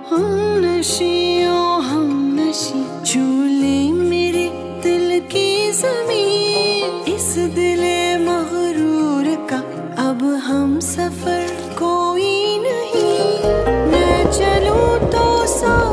हम नशी झूले मेरे दिल की ज़मीन, इस दिले मगरूर का अब हम सफर कोई नहीं। मैं चलूं तो